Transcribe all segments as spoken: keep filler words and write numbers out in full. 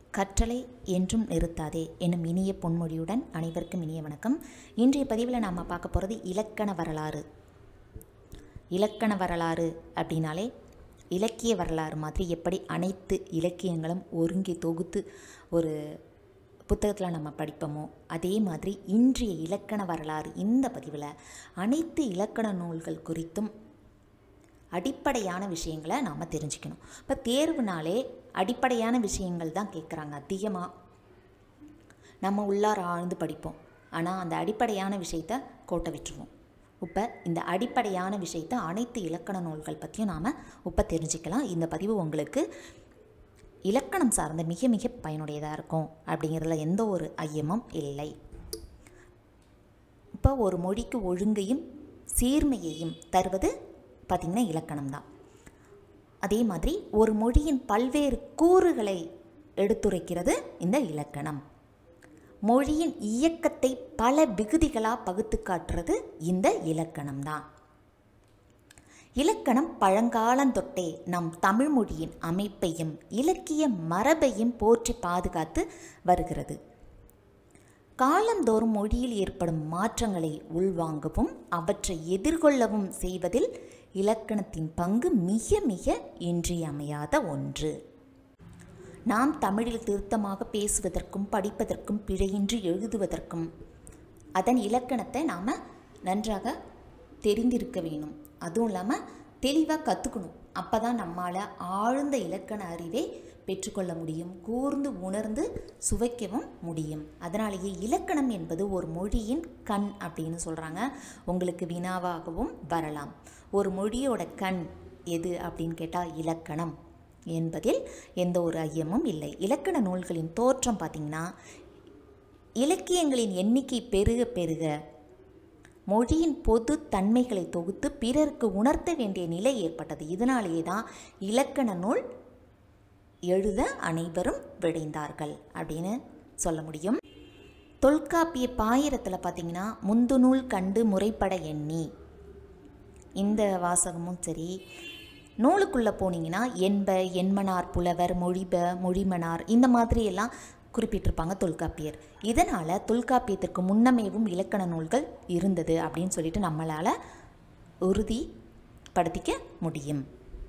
கற்றலை என்றும் நிறுத்தாதே என்னும் இனிய பொன்மொழியுடன் அனைவருக்கும் இனிய வணக்கம். இன்றைய பதிவில் நாம் பார்க்க போகிறது இலக்கண வரலாறு. இலக்கண வரலாறு அப்படின்னாலே இலக்கிய வரலாறு மாதிரி எப்படி அனைத்து இலக்கியங்களும் ஒருங்கி தொகுத்து ஒரு புத்தகத்தில் நம்ம படிப்போமோ அதே மாதிரி இன்றைய இலக்கண வரலாறு இந்த பதிவில் அனைத்து இலக்கண நூல்கள் குறித்தும் அடிப்படையான விஷயங்களை நாம் தெரிஞ்சுக்கணும். இப்போ தேர்வுனாலே அடிப்படையான விஷயங்கள் தான் கேட்குறாங்க அதிகமாக. நம்ம உள்ளார ஆழ்ந்து படிப்போம், ஆனால் அந்த அடிப்படையான விஷயத்தை கோட்டை விட்டுருவோம். இப்போ இந்த அடிப்படையான விஷயத்தை அனைத்து இலக்கண நூல்கள் பற்றியும் நாம் இப்போ தெரிஞ்சுக்கலாம். இந்த பதிவு உங்களுக்கு இலக்கணம் சார்ந்த மிக மிக பயனுடையதாக இருக்கும் அப்படிங்கிறதுல எந்த ஒரு ஐயமும் இல்லை. இப்போ ஒரு மொழிக்கு ஒழுங்கையும் சீர்மையையும் தருவது பார்த்திங்கன்னா இலக்கணம் தான். அதே மாதிரி ஒரு மொழியின் பல்வேறு கூறுகளை எடுத்துரைக்கிறது இந்த இலக்கணம். மொழியின் இயக்கத்தை பல விகுதிகளாக பகுத்து காட்டுறது இந்த இலக்கணம் தான். இலக்கணம் பழங்காலந்தொட்டே நம் தமிழ் மொழியின் அமைப்பையும் இலக்கிய மரபையும் போற்றி பாதுகாத்து வருகிறது. காலந்தோறும் மொழியில் ஏற்படும் மாற்றங்களை உள்வாங்கவும் அவற்றை எதிர்கொள்ளவும் செய்வதில் இலக்கணத்தின் பங்கு மிக மிக இன்றியமையாத ஒன்று. நாம் தமிழில் திருத்தமாக பேசுவதற்கும் படிப்பதற்கும் பிழையின்றி எழுதுவதற்கும் அதன் இலக்கணத்தை நாம் நன்றாக தெரிந்திருக்க வேணும். அதுவும் இல்லாமல் தெளிவாக கற்றுக்கணும். அப்போ தான் நம்மால் ஆழ்ந்த இலக்கண அறிவை பெற்றுக்கொள்ள முடியும், கூர்ந்து உணர்ந்து சுவைக்கவும் முடியும். அதனாலேயே இலக்கணம் என்பது ஒரு மொழியின் கண் அப்படின்னு சொல்கிறாங்க. உங்களுக்கு வினாவாகவும் வரலாம். ஒரு மொழியோட கண் எது அப்படின்னு கேட்டால் இலக்கணம் என்பதில் எந்த ஒரு ஐயமும் இல்லை. இலக்கண நூல்களின் தோற்றம் பார்த்திங்கன்னா இலக்கியங்களின் எண்ணிக்கை பெருக பெருக மொழியின் பொது தன்மைகளை தொகுத்து பிறருக்கு உணர்த்த வேண்டிய நிலை ஏற்பட்டது. இதனாலேயே தான் இலக்கண நூல் எழுத அனைவரும் விடைந்தார்கள் அப்படின்னு சொல்ல முடியும். தொல்காப்பிய பாயிரத்தில் பார்த்திங்கன்னா முந்து நூல் கண்டு முறைப்பட எண்ணி இந்த வாசகமும் சரி. நூலுக்குள்ளே போனீங்கன்னா என்ப, என்மனார் புலவர், மொழிப, மொழிமனார் இந்த மாதிரியெல்லாம் குறிப்பிட்டிருப்பாங்க தொல்காப்பியர். இதனால் தொல்காப்பியத்திற்கு முன்னமேவும் இலக்கண நூல்கள் இருந்தது அப்படின்னு சொல்லிட்டு நம்மளால் உறுதிப்படுத்திக்க முடியும்.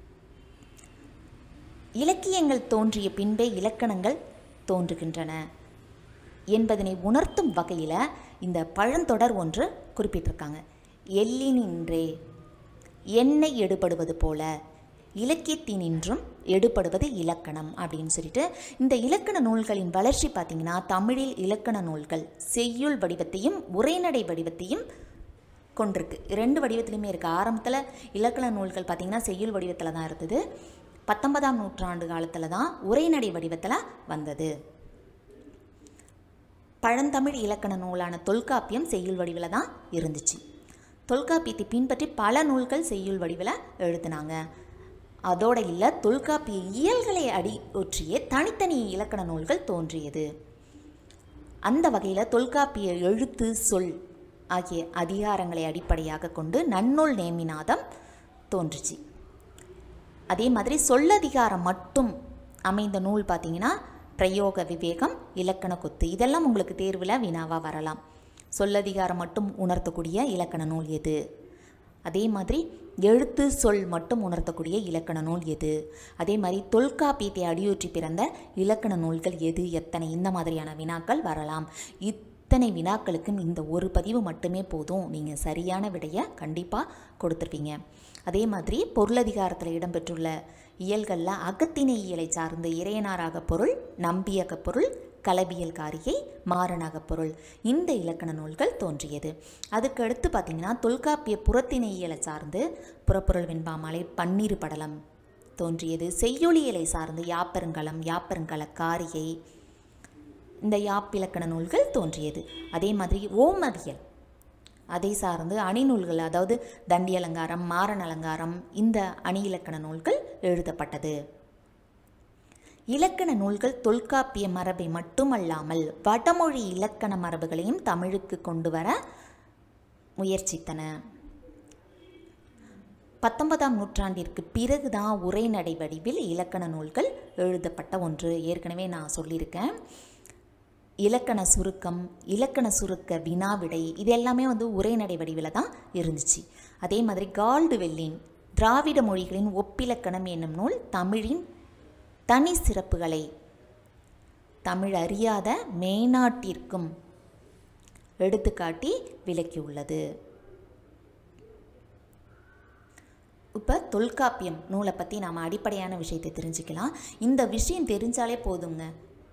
இலக்கியங்கள் தோன்றிய பின்பே இலக்கணங்கள் தோன்றுகின்றன என்பதனை உணர்த்தும் வகையில் இந்த பழந்தொடர் ஒன்று குறிப்பிட்டிருக்காங்க. எல்லினின்றே எண்ணெய் எடுபடுவது போல இலக்கியத்தினின்றும் எடுபடுவது இலக்கணம் அப்படின்னு சொல்லிட்டு இந்த இலக்கண நூல்களின் வளர்ச்சி பார்த்திங்கன்னா தமிழில் இலக்கண நூல்கள் செய்யுள் வடிவத்தையும் உரைநடை வடிவத்தையும் கொண்டிருக்கு. ரெண்டு வடிவத்திலையுமே இருக்குது. ஆரம்பத்தில் இலக்கண நூல்கள் பார்த்திங்கன்னா செய்யுள் வடிவத்தில் தான் இருந்தது. பத்தொன்பதாம் நூற்றாண்டு காலத்தில் தான் உரைநடை வடிவத்தில் வந்தது. பழந்தமிழ் இலக்கண நூலான தொல்காப்பியம் செய்யுள் வடிவில் தான் இருந்துச்சு. தொல்காப்பியத்தை பின்பற்றி பல நூல்கள் செய்யுள் வடிவில் எழுதினாங்க. அதோட இல்லை, தொல்காப்பிய இயல்களை அடியொற்றியே தனித்தனி இலக்கண நூல்கள் தோன்றியது. அந்த வகையில் தொல்காப்பிய எழுத்து சொல் ஆகிய அதிகாரங்களை அடிப்படையாக கொண்டு நன்னூல் நேமிநாதம் தோன்றுச்சு. அதே மாதிரி சொல்லதிகாரம் மட்டும் அமைந்த நூல் பார்த்திங்கன்னா பிரயோக விவேகம், இலக்கண கொத்து. இதெல்லாம் உங்களுக்கு தேர்வில் வினாவாக வரலாம். சொல்லதிகாரம் மட்டும் உணர்த்தக்கூடிய இலக்கண நூல் எது? அதே மாதிரி எழுத்து சொல் மட்டும் உணர்த்தக்கூடிய இலக்கண நூல் எது? அதே மாதிரி தொல்காப்பியத்தை அடியொற்றி பிறந்த இலக்கண நூல்கள் எது, எத்தனை? இந்த மாதிரியான வினாக்கள் வரலாம். இத்தனை வினாக்களுக்கும் இந்த ஒரு பதிவு மட்டுமே போதும், நீங்கள் சரியான விடையை கண்டிப்பாக கொடுத்துருப்பீங்க. அதே மாதிரி பொருளதிகாரத்தில் இடம்பெற்றுள்ள இயல்களில் அகத்திணை இயலை சார்ந்து இறையனாராக பொருள், நம்பியக பொருள், கலபியல் காரிகை, மாறனாக பொருள் இந்த இலக்கண நூல்கள் தோன்றியது. அதுக்கு அடுத்து பார்த்திங்கன்னா தொல்காப்பிய புறத்திணை இயலை சார்ந்து புறப்பொருள் வெண்பாமாலை, பன்னிரு படலம் தோன்றியது. செய்யொலியலை சார்ந்து யாப்பருங்கலம், யாப்பருங்கல காரிகை இந்த யாப்பிலக்கண நூல்கள் தோன்றியது. அதே மாதிரி ஓமவியல் அதை சார்ந்து அணிநூல்கள், அதாவது தண்டி அலங்காரம், மாறன் அலங்காரம் இந்த அணி இலக்கண நூல்கள் எழுதப்பட்டது. இலக்கண நூல்கள் தொல்காப்பிய மரபை மட்டுமல்லாமல் வடமொழி இலக்கண மரபுகளையும் தமிழுக்கு கொண்டு வர முயற்சித்தன. பத்தொன்பதாம் நூற்றாண்டிற்கு பிறகுதான் உரைநடை வடிவில் இலக்கண நூல்கள் எழுதப்பட்ட ஒன்று. ஏற்கனவே நான் சொல்லியிருக்கேன். இலக்கண சுருக்கம், இலக்கண சுருக்க வினாவிடை இது எல்லாமே வந்து உரைநடை வடிவில் தான் இருந்துச்சு. அதே மாதிரி கால்டுவெல்லின் திராவிட மொழிகளின் ஒப்பிலக்கணம் என்னும் நூல் தமிழின் தனி சிறப்புகளை தமிழ் அறியாத மேனாட்டிற்கும் எடுத்துக்காட்டி விளக்கியுள்ளது. இப்போ தொல்காப்பியம் நூலை பற்றி நாம் அடிப்படையான விஷயத்தை தெரிஞ்சுக்கலாம். இந்த விஷயம் தெரிஞ்சாலே போதுங்க,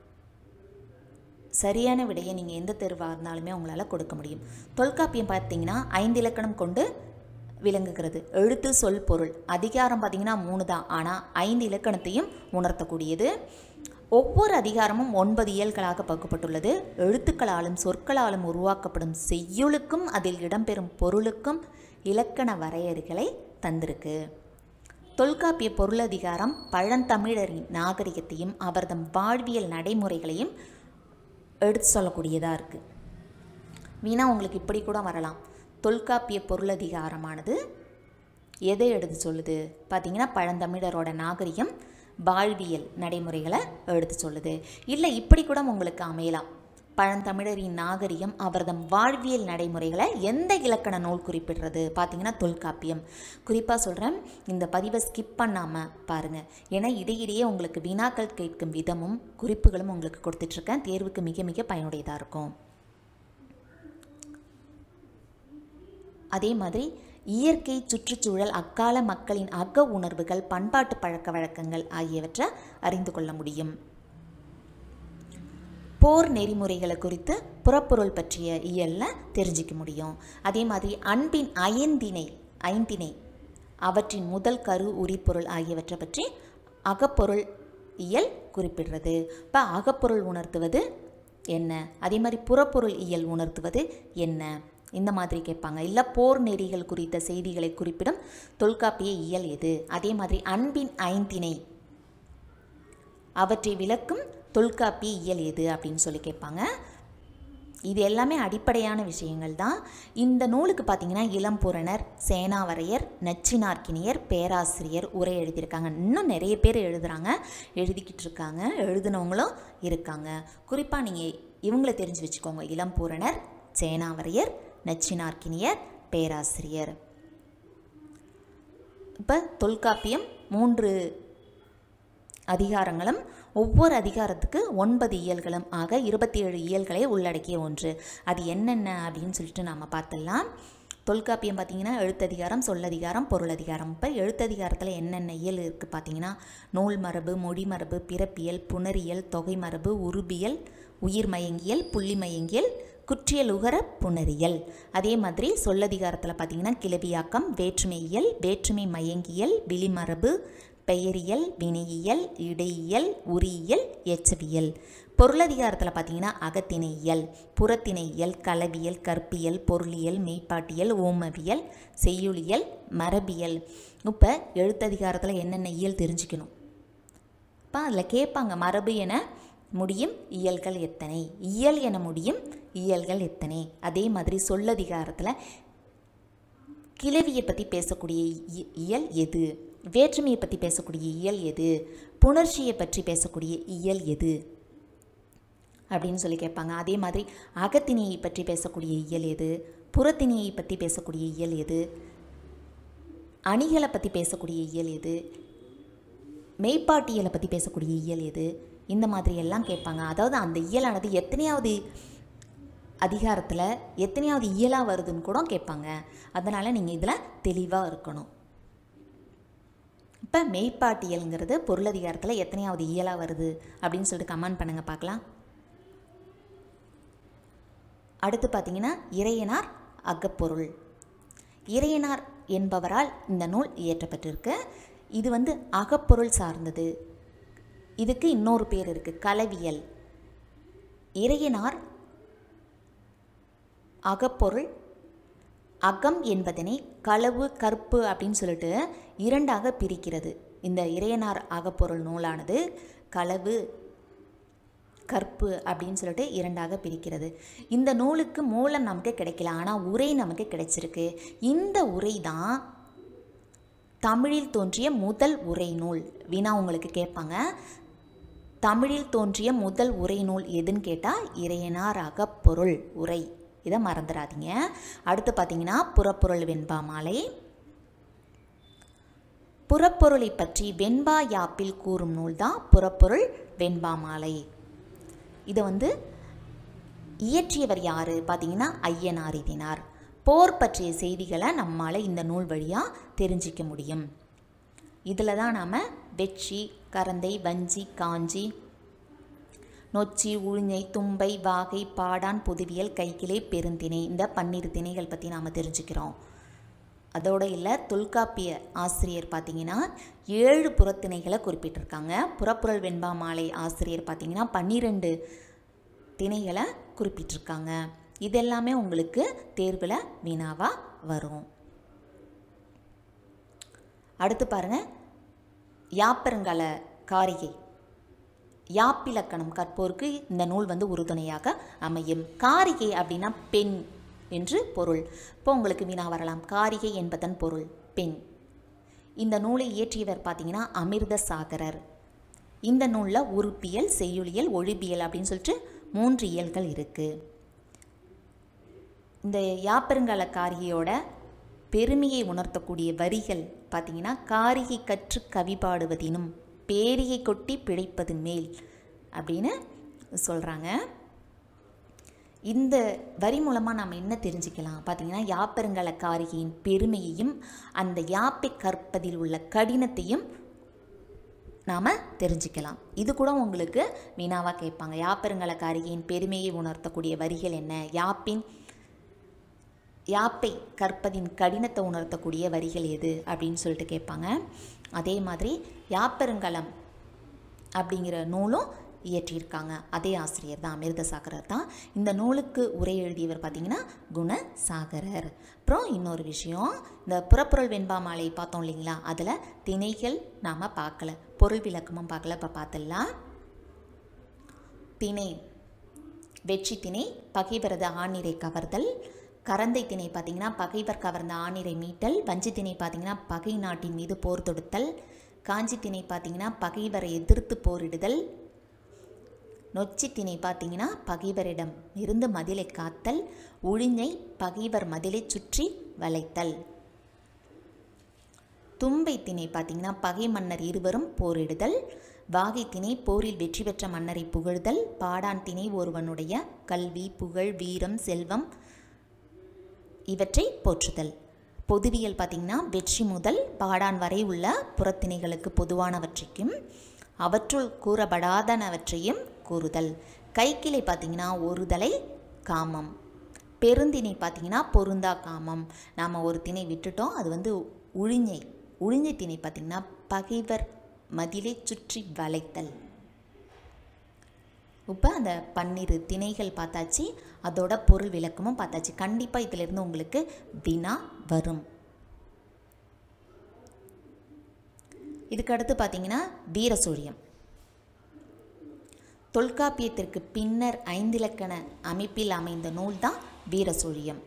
சரியான விடையை நீங்கள் எந்த தேர்வாக இருந்தாலுமே உங்களால் கொடுக்க முடியும். தொல்காப்பியம் பார்த்தீங்கன்னா ஐந்து இலக்கணம் கொண்டு விளங்குகிறது. எழுத்து, சொல், பொருள். அதிகாரம் பார்த்தீங்கன்னா மூணு தான், ஆனால் ஐந்து இலக்கணத்தையும் உணர்த்தக்கூடியது. ஒவ்வொரு அதிகாரமும் ஒன்பது இயல்களாக பகுக்கப்பட்டுள்ளது. எழுத்துக்களாலும் சொற்களாலும் உருவாக்கப்படும் செய்யுளுக்கும் அதில் இடம்பெறும் பொருளுக்கும் இலக்கண வரையறைகளை தந்திருக்கு. தொல்காப்பிய பொருளதிகாரம் பழந்தமிழரின் நாகரிகத்தையும் அவர்தம் வாழ்வியல் நடைமுறைகளையும் எடுத்து சொல்லக்கூடியதாக இருக்குது. வீணா உங்களுக்கு இப்படி கூட வரலாம். தொல்காப்பிய பொருளதிகாரமானது எதை எடுத்து சொல்லுது பார்த்தீங்கன்னா பழந்தமிழரோட நாகரிகம், வாழ்வியல் நடைமுறைகளை எடுத்து சொல்லுது. இல்லை இப்படி கூட உங்களுக்கு அமையலாம். பழந்தமிழரின் நாகரிகம் அவர்தம் வாழ்வியல் நடைமுறைகளை எந்த இலக்கண நூல் குறிப்பிடுறது பார்த்தீங்கன்னா தொல்காப்பியம். குறிப்பாக சொல்கிறேன், இந்த பதிவை ஸ்கிப் பண்ணாமல் பாருங்கள். ஏன்னா இடையிடையே உங்களுக்கு வினாக்கள் கேட்கும் விதமும் குறிப்புகளும் உங்களுக்கு கொடுத்துட்ருக்கேன். தேர்வுக்கு மிக மிக பயனுடையதாக இருக்கும். அதே மாதிரி இயற்கை, சுற்றுச்சூழல், அக்கால மக்களின் அக உணர்வுகள், பண்பாட்டு பழக்க வழக்கங்கள் ஆகியவற்றை அறிந்து கொள்ள முடியும். போர் நெறிமுறைகளை குறித்து புறப்பொருள் பற்றிய இயலில் தெரிஞ்சிக்க முடியும். அதே மாதிரி அன்பின் ஐந்திணை ஐந்திணை அவற்றின் முதல் கரு, உரிப்பொருள் ஆகியவற்றை பற்றி அகப்பொருள் இயல் குறிப்பிடுறது. இப்போ அகப்பொருள் உணர்த்துவது என்ன, அதே மாதிரி புறப்பொருள் இயல் உணர்த்துவது என்ன, இந்த மாதிரி கேட்பாங்க. இல்லை போர் நெறிகள் குறித்த செய்திகளை குறிப்பிடும் தொல்காப்பிய இயல் எது, அதே மாதிரி அன்பின் ஐந்திணை அவற்றை விளக்கும் தொல்காப்பிய இயல் எது அப்படின்னு சொல்லி கேட்பாங்க. இது எல்லாமே அடிப்படையான விஷயங்கள் தான். இந்த நூலுக்கு பார்த்தீங்கன்னா இளம்பூரணர், சேனாவரையர், நச்சினார்க்கினியர், பேராசிரியர் உரை எழுதியிருக்காங்க. இன்னும் நிறைய பேர் எழுதுகிறாங்க, எழுதிக்கிட்டு இருக்காங்க, எழுதினவங்களும் இருக்காங்க. குறிப்பாக நீங்கள் இவங்களை தெரிஞ்சு வச்சுக்கோங்க. இளம்பூரணர், சேனாவரையர், நச்சினார்க்கினியர், பேராசிரியர். இப்போ தொல்காப்பியம் மூன்று அதிகாரங்களும் ஒவ்வொரு அதிகாரத்துக்கு ஒன்பது இயல்களும் ஆக இருபத்தி ஏழு இயல்களை உள்ளடக்கிய ஒன்று. அது என்னென்ன அப்படின்னு சொல்லிட்டு நாம் பார்த்துடலாம். தொல்காப்பியம் பார்த்திங்கன்னா எழுத்ததிகாரம், சொல்லதிகாரம், பொருளதிகாரம். இப்போ எழுத்ததிகாரத்தில் என்னென்ன இயல் இருக்குது பார்த்தீங்கன்னா நூல் மரபு, மொழி மரபு, பிறப்பியல், புணரியல், தொகை மரபு, உருபியல், உயிர் மயங்கியல், புள்ளி மயங்கியல், குற்றியல், உகர, புணரியல். அதே மாதிரி சொல்லதிகாரத்தில் பார்த்திங்கன்னா கிளவியாக்கம், வேற்றுமையியல், வேற்றுமை மயங்கியல், விளிமரபு, பெயரியல், வினையியல், இடையியல், உரியியல், எச்சவியல். பொருளதிகாரத்தில் பார்த்தீங்கன்னா அகத்திணையியல், புறத்திணையியல், களவியல், கற்பியல், பொருளியல், மெய்ப்பாட்டியல், ஓமவியல், செய்யுளியல், மரபியல். இப்போ எழுத்ததிகாரத்தில் என்னென்ன இயல் தெரிஞ்சுக்கணும். இப்போ அதில் கேட்பாங்க, மரபு என முடியும் இயல்கள் எத்தனை, இயல் என முடியும் இயல்கள் எத்தனை. அதே மாதிரி சொல்லதிகாரத்தில் கிளவியை பற்றி பேசக்கூடிய இயல் எது, வேற்றுமையை பற்றி பேசக்கூடிய இயல் எது, புணர்ச்சியை பற்றி பேசக்கூடிய இயல் எது அப்படின்னு சொல்லி கேட்பாங்க. அதே மாதிரி அகத்திணையை பற்றி பேசக்கூடிய இயல் எது, புறத்திணையை பற்றி பேசக்கூடிய இயல் எது, அணிகளை பற்றி பேசக்கூடிய இயல் எது, மெய்ப்பாட்டியலை பற்றி பேசக்கூடிய இயல் எது, இந்த மாதிரி எல்லாம் கேட்பாங்க. அதாவது அந்த இயலானது எத்தனையாவது அதிகாரத்தில் எத்தனையாவது இயலாக வருதுன்னு கூட கேட்பாங்க. அதனால் நீங்கள் இதில் தெளிவாக இருக்கணும். இப்போ மெய்ப்பாட்டியல்ங்கிறது பொருளதிகாரத்தில் எத்தனையாவது இயலாக வருது அப்படின்னு சொல்லிட்டு கமெண்ட் பண்ணுங்கள் பார்க்கலாம். அடுத்து பார்த்தீங்கன்னா இறையனார் அகப்பொருள். இறையனார் என்பவரால் இந்த நூல் இயற்றப்பட்டிருக்கு. இது வந்து அகப்பொருள் சார்ந்தது. இதுக்கு இன்னொரு பேர் இருக்குது, களவியல். இறையனார் அகப்பொருள், அகம் என்பதனை களவு, கற்பு அப்படின்னு சொல்லிட்டு இரண்டாக பிரிக்கிறது. இந்த இறையனார் அகப்பொருள் நூலானது களவு, கற்பு அப்படின்னு சொல்லிட்டு இரண்டாக பிரிக்கிறது. இந்த நூலுக்கு மூலம் நமக்கு கிடைக்கல, ஆனால் உரை நமக்கு கிடைச்சிருக்கு. இந்த உரை தான் தமிழில் தோன்றிய முதல் உரை நூல் வினா உங்களுக்கு கேட்பாங்க. தமிழில் தோன்றிய முதல் உரை நூல் எதுன்னு கேட்டால் இறையனார் அகப்பொருள் உரை. இதை மறந்துடாதீங்க. அடுத்து பார்த்தீங்கன்னா புறப்பொருள் வெண்பா மாலை. புறப்பொருளை பற்றி வெண்பா யாப்பில் கூறும் நூல் தான் புறப்பொருள் வெண்பா மாலை. இதை வந்து இயற்றியவர் யார் பார்த்தீங்கன்னா ஐயனாரிதினார். போர் பற்றிய செய்திகளை நம்மால் இந்த நூல் வழியாக தெரிஞ்சிக்க முடியும். இதில் தான் நாம் வெற்றி, கரந்தை, வஞ்சி, காஞ்சி, நொச்சி, உழிஞை, தும்பை, வாகை, பாடான், பொதுவியல், கைக்கிளை, பெருந்திணை இந்த பன்னிரு திணைகள் பற்றி நாம் தெரிஞ்சுக்கிறோம். அதோடு இல்லை, தொல்காப்பிய ஆசிரியர் பார்த்திங்கன்னா ஏழு புறத்திணைகளை குறிப்பிட்டிருக்காங்க. புறப்பொருள் வெண்பா மாலை ஆசிரியர் பார்த்திங்கன்னா பன்னிரெண்டு திணைகளை குறிப்பிட்டிருக்காங்க. இதெல்லாமே உங்களுக்கு தேர்வில் வினாவாக வரும். அடுத்து பாருங்கள், யாப்பருங்கால காரிகை. யாப்பிலக்கணம் கற்போருக்கு இந்த நூல் வந்து உறுதுணையாக அமையும். காரிகை அப்படின்னா பெண் என்று பொருள். இப்போ உங்களுக்கு வினா வரலாம், காரிகை என்பதன் பொருள் பெண். இந்த நூலை இயற்றியவர் பார்த்தீங்கன்னா அமிர்த சாகரர். இந்த நூலில் உறுப்பியல், செய்யுளியல், ஒழிபியல் அப்படின்னு சொல்லிட்டு மூன்று இயல்கள் இருக்குது. இந்த யாப்பருங்கால காரிகையோட பெருமையை உணர்த்தக்கூடிய வரிகள் பார்த்தீங்கன்னா, காரிகை கற்று கவி பாடுவதினும் பேரிகை கொட்டி பிழைப்பது மேல் அப்படின்னு சொல்கிறாங்க. இந்த வரி மூலமாக நாம் என்ன தெரிஞ்சுக்கலாம் பார்த்தீங்கன்னா, யாப்பருங்கால காரிகையின் பெருமையையும் அந்த யாப்பை கற்பதில் உள்ள கடினத்தையும் நாம் தெரிஞ்சுக்கலாம். இது கூட உங்களுக்கு வினாவாக கேட்பாங்க. யாப்பருங்கால காரிகையின் பெருமையை உணர்த்தக்கூடிய வரிகள் என்ன, யாப்பின் யாப்பை கற்பதின் கடினத்தை உணர்த்தக்கூடிய வரிகள் எது அப்படின்னு சொல்லிட்டு கேட்பாங்க. அதே மாதிரி யாப்பருங்கலம் அப்படிங்கிற நூலும் இயற்றியிருக்காங்க. அதே ஆசிரியர் தான், அமிர்த சாகரர் தான். இந்த நூலுக்கு உரை எழுதியவர் பார்த்திங்கன்னா குணசாகரர். அப்புறம் இன்னொரு விஷயம், இந்த புறப்பொருள் வெண்பா மாலை பார்த்தோம் இல்லைங்களா, அதில் திணைகள் நாம் பார்க்கல, பொருள் விளக்கமும் பார்க்கல. இப்போ பார்த்துடலாம். திணை வெற்றி திணை பகைவரது ஆணிரை கவர்தல். கரந்தை திணை பார்த்திங்கன்னா பகைவர் கவர்ந்த ஆணிரை மீட்டல். வஞ்சி திணை பார்த்திங்கன்னா பகை நாட்டின் மீது போர் தொடுத்தல். காஞ்சி திணை பார்த்திங்கன்னா பகைவரை எதிர்த்து போரிடுதல். நொச்சி திணை பார்த்திங்கன்னா பகைவரிடம் இருந்து மதிலை காத்தல். உழிஞை பகைவர் மதிலை சுற்றி வளைத்தல். தும்பை திணை பார்த்திங்கன்னா பகை மன்னர் இருவரும் போரிடுதல். வாகை திணை போரில் வெற்றி பெற்ற மன்னரை புகழ்தல். பாடான் திணை ஒருவனுடைய கல்வி, புகழ், வீரம், செல்வம் இவற்றை போற்றுதல். பொதுவியல் பார்த்திங்கன்னா வெற்றி முதல் பாடான் வரை உள்ள புறத்திணைகளுக்கு பொதுவானவற்றையும் அவற்றுள் கூறப்படாதனவற்றையும் கூறுதல். கைக்கிளை பார்த்திங்கன்னா ஒருதலை காமம். பெருந்திணை பார்த்திங்கன்னா பொருந்தா காமம். நாம் ஒரு திணை விட்டுட்டோம், அது வந்து உழிஞை. உழிஞை திணை பார்த்திங்கன்னா பகைவர் மதிலை சுற்றி வளைத்தல். இப்போ அந்த பன்னிரு திணைகள் பார்த்தாச்சு, அதோட பொருள் விளக்கமும் பார்த்தாச்சு. கண்டிப்பாக இதிலிருந்து உங்களுக்கு வினா வரும். இதுக்கு அடுத்து பார்த்தீங்கன்னா வீரசூழியம். தொல்காப்பியத்திற்கு பின்னர் ஐந்திலக்கண அமைப்பில் அமைந்த நூல் தான் வீரசூழியம்.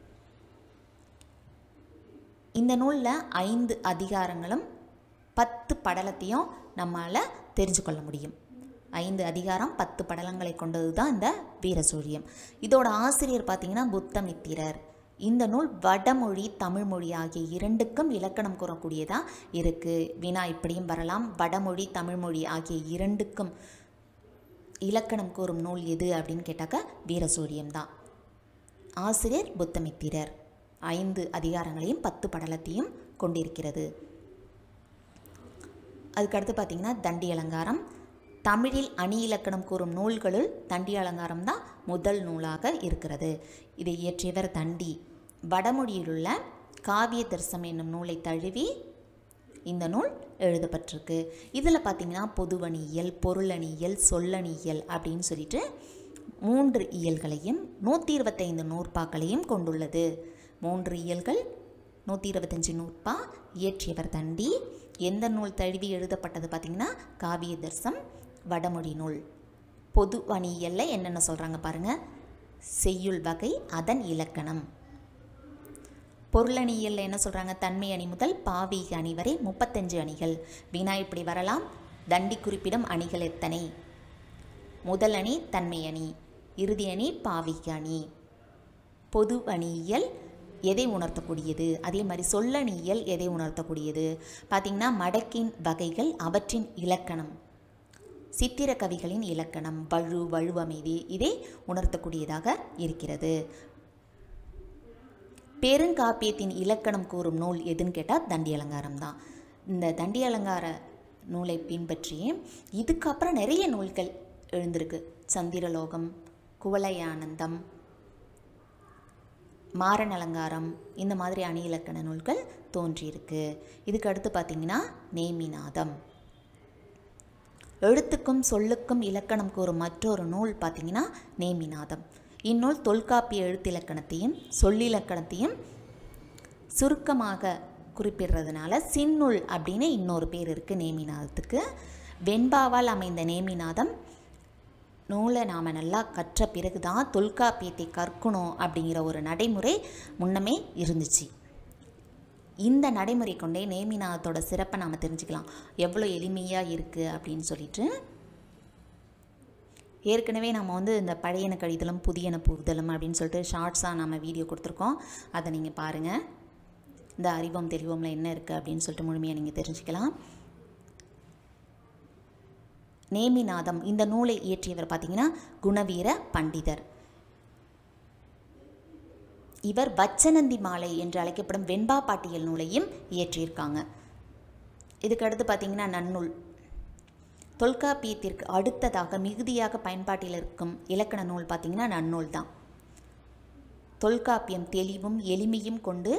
இந்த நூலில் ஐந்து அதிகாரங்களும் பத்து படலத்தையும் நம்மளால் தெரிஞ்சு கொள்ள முடியும். ஐந்து அதிகாரம் பத்து படலங்களை கொண்டது தான் இந்த வீரசூழியம். இதோட ஆசிரியர் பார்த்திங்கன்னா புத்தமித்திரர். இந்த நூல் வடமொழி தமிழ்மொழி ஆகிய இரண்டுக்கும் இலக்கணம் கூறக்கூடியதாக இருக்குது. வினா இப்படியும் வரலாம், வடமொழி தமிழ்மொழி ஆகிய இரண்டுக்கும் இலக்கணம் கூறும் நூல் எது அப்படின்னு கேட்டாக்க வீரசூழியம் தான். ஆசிரியர் புத்தமித்திரர். ஐந்து அதிகாரங்களையும் பத்து படலத்தையும் கொண்டிருக்கிறது. அதுக்கடுத்து பார்த்திங்கன்னா தண்டி அலங்காரம். தமிழில் அணி இலக்கணம் கூறும் நூல்களுள் தண்டி அலங்காரம் தான் முதல் நூலாக இருக்கிறது. இதை இயற்றியவர் தண்டி. வடமொழியில் உள்ள காவிய தரிசனம் என்னும் நூலை தழுவி இந்த நூல் எழுதப்பட்டிருக்கு. இதில் பார்த்திங்கன்னா பொதுவணியியல், பொருளணியியல், சொல்லணியியல் அப்படின்னு சொல்லிட்டு மூன்று இயல்களையும் நூற்றி இருபத்தைந்து நூற்பாக்களையும் கொண்டுள்ளது. மூன்று இயல்கள், நூற்றி இருபத்தஞ்சி நூற்பா. இயற்றியவர் தண்டி. எந்த நூல் தழுவி எழுதப்பட்டது பார்த்திங்கன்னா காவிய தரிசனம் வடமொழி நூல். பொது வணியல்ல என்னென்ன சொல்கிறாங்க பாருங்கள். செய்யுள் வகை, அதன் இலக்கணம். பொருளணியல் என்ன சொல்கிறாங்க? தன்மை அணி முதல் பாவீக அணி வரை முப்பத்தஞ்சு அணிகள். வினா இப்படி வரலாம். தண்டி குறிப்பிடும் அணிகள் எத்தனை? முதல் அணி தன்மை அணி, இறுதி அணி பாவீக அணி. பொது அணியியல் எதை உணர்த்தக்கூடியது? அதே மாதிரி சொல்லணியல் எதை உணர்த்தக்கூடியது? பார்த்திங்கன்னா மடக்கின் வகைகள், அவற்றின் இலக்கணம், சித்திர கவிகளின் இலக்கணம், வழு வழுவமைதி இதை உணர்த்தக்கூடியதாக இருக்கிறது. பெருங்காப்பியத்தின் இலக்கணம் கூறும் நூல் எதுன்னு கேட்டால் தண்டி அலங்காரம் தான். இந்த தண்டி அலங்கார நூலை பின்பற்றி இதுக்கப்புறம் நிறைய நூல்கள் எழுந்திருக்கு. சந்திரலோகம், குவலயானந்தம், மாறன் அலங்காரம், இந்த மாதிரி அணி இலக்கண நூல்கள் தோன்றியிருக்கு. இதுக்கு அடுத்து பார்த்திங்கன்னா நேமிநாதம். எழுத்துக்கும் சொல்லுக்கும் இலக்கணம் கூறும் மற்றொரு நூல் பார்த்திங்கன்னா நேமிநாதம். இந்நூல் தொல்காப்பிய எழுத்திலக்கணத்தையும் சொல்லிலக்கணத்தையும் சுருக்கமாக குறிப்பிடுறதுனால சின்னூல் அப்படின்னு இன்னொரு பேர் இருக்குது நேமிநாதத்துக்கு. வெண்பாவால் அமைந்த நேமிநாதம் நூலை நாம் நல்லா கற்ற பிறகு தான் தொல்காப்பியத்தை கற்கணும் அப்படிங்கிற ஒரு நடைமுறை முன்னமே இருந்துச்சு. இந்த நடைமுறை கொண்டே நேமிநாதத்தோட சிறப்பை நாம் தெரிஞ்சுக்கலாம், எவ்வளோ எளிமையாக இருக்குது அப்படின்னு சொல்லிட்டு. ஏற்கனவே நம்ம வந்து இந்த பழையன கழிதலும் புதியன புகுதலும் அப்படின்னு சொல்லிட்டு ஷார்ட்ஸாக நம்ம வீடியோ கொடுத்துருக்கோம். அதை நீங்கள் பாருங்கள். இந்த அறிவோம் தெளிவோம்ல என்ன இருக்குது அப்படின்னு சொல்லிட்டு முழுமையாக நீங்கள் தெரிஞ்சுக்கலாம். நேமிநாதம் இந்த நூலை இயற்றியவர் பார்த்திங்கன்னா குணவீர பண்டிதர். இவர் வச்சனந்தி மாலை என்று அழைக்கப்படும் வெண்பா பாட்டியல் நூலையும் இயற்றியிருக்காங்க. இதுக்கு அடுத்து பார்த்திங்கன்னா நன்னூல். தொல்காப்பியத்திற்கு அடுத்ததாக மிகுதியாக பயன்பாட்டில் இருக்கும் இலக்கண நூல் பார்த்திங்கன்னா நன்னூல் தான். தொல்காப்பியம் தெளிவும் எளிமையும் கொண்டு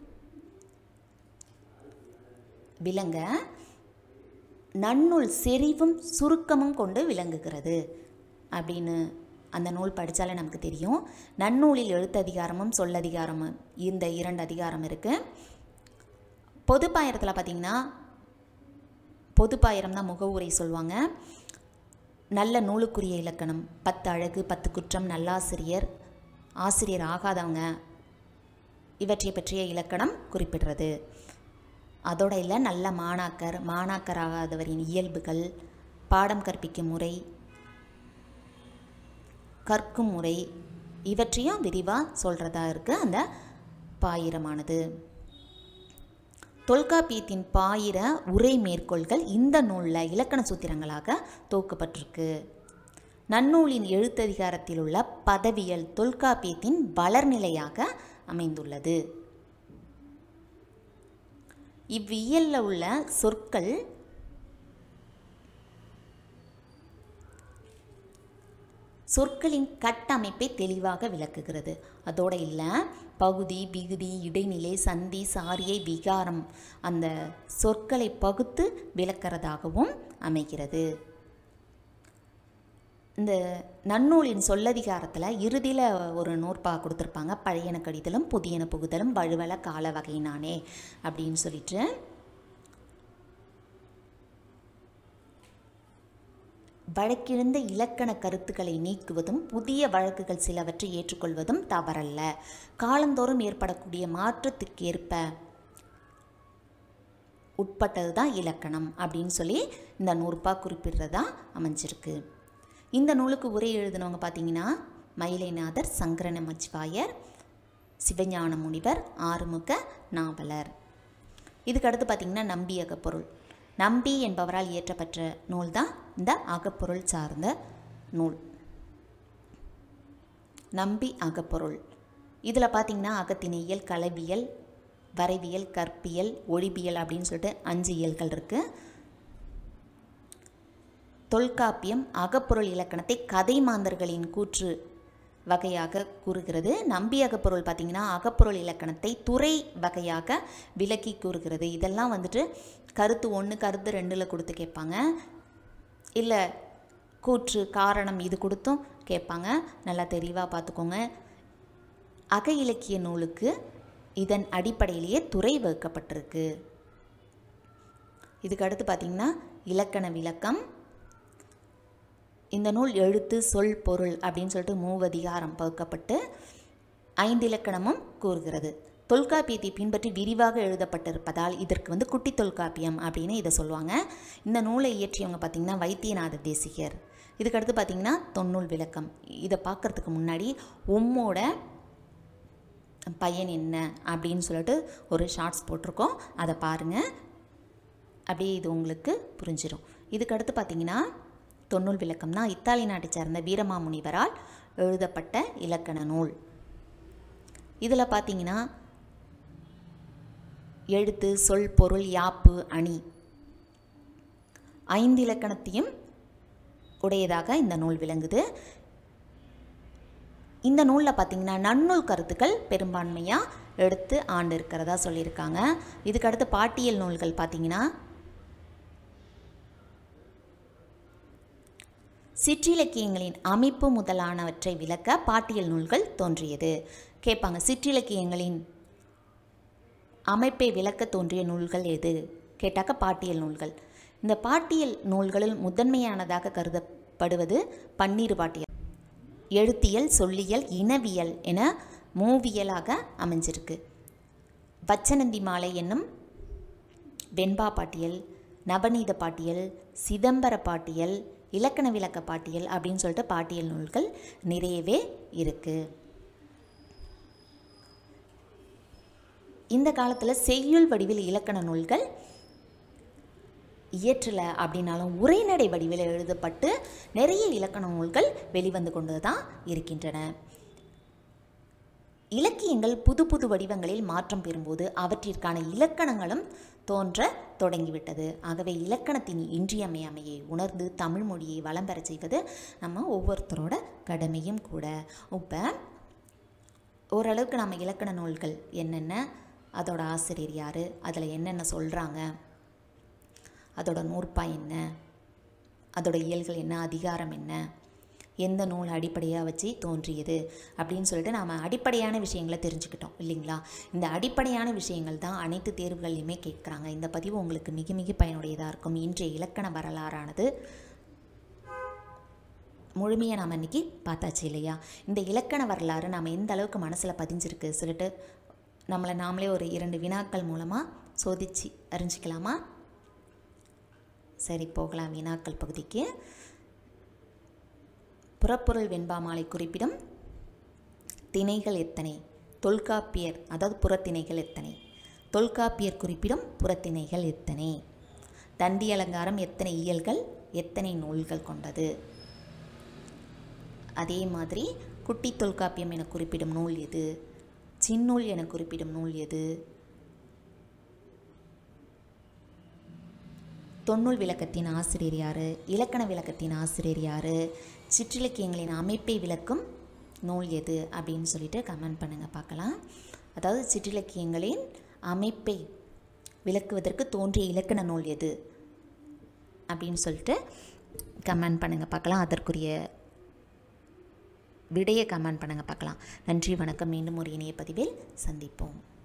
விளங்க நன்னூல் செறிவும் சுருக்கமும் கொண்டு விளங்குகிறது அப்படின்னு அந்த நூல் படித்தாலே நமக்கு தெரியும். நன்னூலில் எழுத்ததிகாரமும் சொல்லதிகாரமும் இந்த இரண்டு அதிகாரம் இருக்குது. பொதுப்பாயிரத்தில் பார்த்திங்கன்னா பொதுப்பாயிரம் தான் முகவுரை சொல்லுவாங்க. நல்ல நூலுக்குரிய இலக்கணம், பத்து அழகு, பத்து குற்றம், நல்லாசிரியர், ஆசிரியர் ஆகாதவங்க இவற்றை பற்றிய இலக்கணம் குறிப்பிடுறது. அதோட இல்லை நல்ல மாணாக்கர், மாணாக்கர் ஆகாதவரின் இயல்புகள், பாடம் கற்பிக்கும் முறை, கற்கும் முறை இவற்றையும் விரிவாக சொல்கிறதா இருக்குது அந்த பாயிரமானது. தொல்காப்பியத்தின் பாயிர உரை மேற்கோள்கள் இந்த நூலில் இலக்கண சூத்திரங்களாக தொகுக்கப்பட்டிருக்கு. நன்னூலின் எழுத்ததிகாரத்தில் உள்ள பதவியல் தொல்காப்பியத்தின் வளர்நிலையாக அமைந்துள்ளது. இவ்வியலில் உள்ள சொற்கள் சொற்களின் கட்டமைப்பை தெளிவாக விளக்குகிறது. அதோடு இல்லை பகுதி, விகுதி, இடைநிலை, சந்தி, சாரியை, விகாரம் அந்த சொற்களை பகுத்து விளக்கிறதாகவும் அமைகிறது. இந்த நன்னூலின் சொல்லதிகாரத்தில் இறுதியில் ஒரு நூற்பா கொடுத்துருப்பாங்க. பழையன கடிதலும் புதியன புகுதலும் வழுவல கால வகையினானே அப்படின்னு சொல்லிட்டு. வழக்கிழந்த இலக்கண கருத்துக்களை நீக்குவதும் புதிய வழக்குகள் சிலவற்றை ஏற்றுக்கொள்வதும் தவறல்ல. காலந்தோறும் ஏற்படக்கூடிய மாற்றத்துக்கேற்ப உட்பட்டது தான் இலக்கணம் அப்படின்னு சொல்லி இந்த நூற்பா குறிப்பிடுறதா அமைஞ்சிருக்கு. இந்த நூலுக்கு உரை எழுதினவங்க பார்த்தீங்கன்னா மயிலைநாதர், சங்கர நமச்சிவாயர், சிவஞான முனிவர், ஆறுமுக நாவலர். இதுக்கு அடுத்து பார்த்திங்கன்னா நம்பி அகப்பொருள். நம்பி என்பவரால் இயற்றப்பட்ட நூல் தான் இந்த அகப்பொருள் சார்ந்த நூல். நம்பி அகப்பொருள் இதில் பார்த்திங்கன்னா அகத்திணையியல், களவியல், வரைவியல், கற்பியல், ஒழிபியல் அப்படின்னு சொல்லிட்டு அஞ்சு இயல்கள் இருக்குது. தொல்காப்பியம் அகப்பொருள் இலக்கணத்தை கதை மாந்தர்களின் கூற்று வகையாக கூறுகிறது. நம்பி அகப்பொருள் பார்த்திங்கன்னா அகப்பொருள் இலக்கணத்தை துறை வகையாக விளக்கி கூறுகிறது. இதெல்லாம் வந்துட்டு கருத்து ஒன்று கருத்து ரெண்டில் கொடுத்து கேட்பாங்க, இல்லை கூற்று காரணம் இது கொடுத்தும் கேட்பாங்க. நல்லா தெளிவாக பார்த்துக்கோங்க. அக இலக்கிய நூலுக்கு இதன் அடிப்படையிலேயே துறை வகுக்கப்பட்டிருக்கு. இதுக்கு அடுத்து பார்த்திங்கன்னா இலக்கண விளக்கம். இந்த நூல் எழுத்து, சொல், பொருள் அப்படின்னு சொல்லிட்டு மூவதிகாரம் பகுக்கப்பட்டு ஐந்து இலக்கணமும் கூறுகிறது. தொல்காப்பியத்தை பின்பற்றி விரிவாக எழுதப்பட்டிருப்பதால் இதற்கு வந்து குட்டி தொல்காப்பியம் அப்படின்னு இதை சொல்லுவாங்க. இந்த நூலை இயற்றியவங்க பார்த்திங்கன்னா வைத்தியநாத தேசிகர். இதுக்கடுத்து பார்த்திங்கன்னா தொன்னூல் விளக்கம். இதை பார்க்குறதுக்கு முன்னாடி உம்மோட பயன் என்ன அப்படின்னு சொல்லிட்டு ஒரு ஷார்ட்ஸ் போட்டிருக்கோம், அதை பாருங்கள், அப்படியே இது உங்களுக்கு புரிஞ்சிடும். இதுக்கடுத்து பார்த்திங்கன்னா தொன்னூல் விளக்கம்னா இத்தாலி நாட்டை சேர்ந்த வீரமாமுனிவரால் எழுதப்பட்ட இலக்கண நூல். இதில் பார்த்திங்கன்னா எழுத்து, சொல், பொருள், யாப்பு, அணி ஐந்து இலக்கணத்தையும் உடையதாக இந்த நூல் விளங்குது. இந்த நூலில் பார்த்திங்கன்னா நன்னூல் கருத்துக்கள் பெரும்பான்மையாக எடுத்து ஆண்டு இருக்கிறதா சொல்லியிருக்காங்க. இதுக்கடுத்து பாட்டியல் நூல்கள் பார்த்திங்கன்னா சிற்றிலக்கியங்களின் அமைப்பு முதலானவற்றை விளக்க பாட்டியல் நூல்கள் தோன்றியது. கேட்பாங்க, சிற்றிலக்கியங்களின் அமைப்பை விளக்க தோன்றிய நூல்கள் எது கேட்டாக்க பாட்டியல் நூல்கள். இந்த பாட்டியல் நூல்களில் முதன்மையானதாக கருதப்படுவது பன்னிரு பாட்டியல். எழுத்தியல், சொல்லியல், இனவியல் என மூவியலாக அமைஞ்சிருக்கு. வச்சனந்தி மாலை என்னும் வெண்பா பாட்டியல், நவநீத பாட்டியல், சிதம்பர பாட்டியல், இலக்கண விளக்க பாட்டியல் அப்படின்னு சொல்லிட்டு பாட்டியல் நூல்கள் நிறையவே இருக்குது. இந்த காலத்தில் செய்யுள் வடிவில் இலக்கண நூல்கள் இயற்றலை அப்படின்னாலும் உரைநடை வடிவில் எழுதப்பட்டு நிறைய இலக்கண நூல்கள் வெளிவந்து கொண்டு தான் இருக்கின்றன. இலக்கியங்கள் புது புது வடிவங்களில் மாற்றம் பெறும்போது அவற்றிற்கான இலக்கணங்களும் தோன்ற தொடங்கிவிட்டது. ஆகவே இலக்கணத்தின் இன்றியமையாமையை உணர்ந்து தமிழ் மொழியை வளம் பெற செய்வது நம்ம ஒவ்வொருத்தரோட கடமையும் கூட. இப்போ ஓரளவுக்கு நம்ம இலக்கண நூல்கள் என்னென்ன, அதோட ஆசிரியர் யார், அதில் என்னென்ன சொல்கிறாங்க, அதோட நூற்பா என்ன, அதோட இயல்கள் என்ன, அதிகாரம் என்ன, எந்த நூல் அடிப்படையாக வச்சு தோன்றியது அப்படின்னு சொல்லிட்டு நாம் அடிப்படையான விஷயங்களை தெரிஞ்சுக்கிட்டோம் இல்லைங்களா. இந்த அடிப்படையான விஷயங்கள் தான் அனைத்து தேர்வுகள்லையுமே கேட்குறாங்க. இந்த பதிவு உங்களுக்கு மிக மிக பயனுடையதாக இருக்கும். இன்றைய இலக்கண வரலாறானது முழுமையாக நாம் இன்றைக்கி பார்த்தாச்சு இல்லையா. இந்த இலக்கண வரலாறு நாம் எந்த அளவுக்கு மனசில் பதிஞ்சிருக்கு சொல்லிட்டு நம்மளை நாமளே ஒரு இரண்டு வினாக்கள் மூலமாக சோதித்து அறிஞ்சிக்கலாமா? சரி, போகலாம் வினாக்கள் பகுதிக்கு. புறப்பொருள் வெண்பா மாலை குறிப்பிடும் திணைகள் எத்தனை? தொல்காப்பியர் அதாவது புறத்திணைகள் எத்தனை? தொல்காப்பியர் குறிப்பிடும் புறத்திணைகள் எத்தனை? தண்டி அலங்காரம் எத்தனை இயல்கள், எத்தனை நூல்கள் கொண்டது? அதே மாதிரி குட்டி தொல்காப்பியம் என குறிப்பிடும் நூல் எது? சின்னூல் என குறிப்பிடும் நூல் எது? தொன்னூல் விளக்கத்தின் ஆசிரியர் யார்? இலக்கண விளக்கத்தின் ஆசிரியர் யார்? சிற்றிலக்கியங்களின் அமைப்பை விளக்கும் நூல் எது அப்படின்னு சொல்லிட்டு கமெண்ட் பண்ணுங்கள் பார்க்கலாம். அதாவது சிற்றிலக்கியங்களின் அமைப்பை விளக்குவதற்கு தோன்றிய இலக்கண நூல் எது அப்படின்னு சொல்லிட்டு கமெண்ட் பண்ணுங்கள் பார்க்கலாம். அதற்குரிய விடையை கமெண்ட் பண்ணுங்கள் பார்க்கலாம். நன்றி, வணக்கம். மீண்டும் ஒரு இணைய பதிவில் சந்திப்போம்.